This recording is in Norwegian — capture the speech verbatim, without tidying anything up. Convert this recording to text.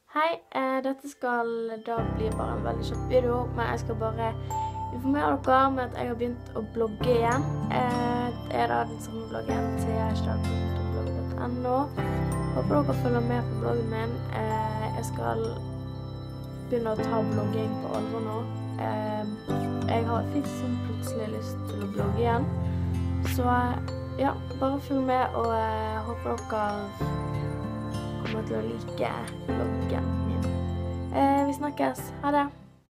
Hei, eh, dette skal da bli bare en veldig kjapp video, men jeg skal bare informere dere med at jeg har begynt å blogge igjen. Eh, det er da den samme bloggen til hashtag punktum blogg punktum no. Håper dere følger med på bloggen min. Eh, jeg skal begynne å ta blogging på alvor nå. Eh, jeg har fikk sånn plutselig lyst til å blogge igjen. Så ja, bare følg med, og jeg håper dere kommer til å like bloggen min. Eh, vi snakkes. Ha det!